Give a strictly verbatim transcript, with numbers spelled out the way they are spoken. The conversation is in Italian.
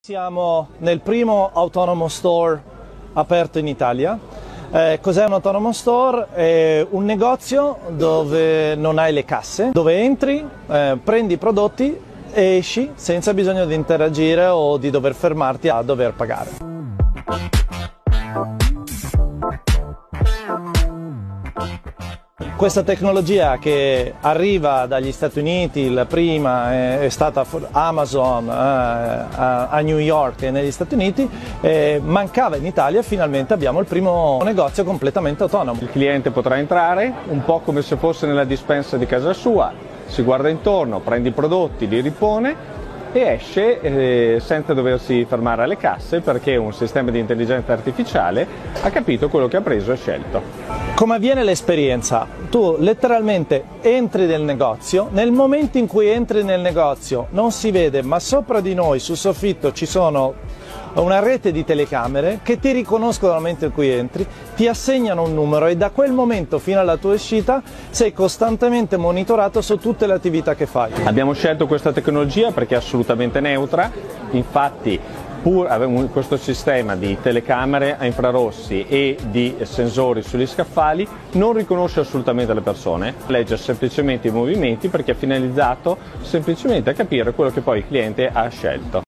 Siamo nel primo Autonomous Store aperto in Italia. Eh, cos'è un Autonomous Store? È un negozio dove non hai le casse, dove entri, eh, prendi i prodotti e esci senza bisogno di interagire o di dover fermarti a dover pagare. Questa tecnologia che arriva dagli Stati Uniti, la prima è, è stata Amazon eh, a, a New York e negli Stati Uniti, eh, mancava in Italia. Finalmente abbiamo il primo negozio completamente autonomo. Il cliente potrà entrare un po' come se fosse nella dispensa di casa sua, si guarda intorno, prende i prodotti, li ripone e esce eh, senza doversi fermare alle casse, perché un sistema di intelligenza artificiale ha capito quello che ha preso e scelto. Come avviene l'esperienza? Tu letteralmente entri nel negozio, nel momento in cui entri nel negozio non si vede, ma sopra di noi sul soffitto ci sono una rete di telecamere che ti riconoscono dal momento in cui entri, ti assegnano un numero e da quel momento fino alla tua uscita sei costantemente monitorato su tutte le attività che fai. Abbiamo scelto questa tecnologia perché è assolutamente neutra, infatti pur avendo questo sistema di telecamere a infrarossi e di sensori sugli scaffali non riconosce assolutamente le persone, legge semplicemente i movimenti perché è finalizzato semplicemente a capire quello che poi il cliente ha scelto.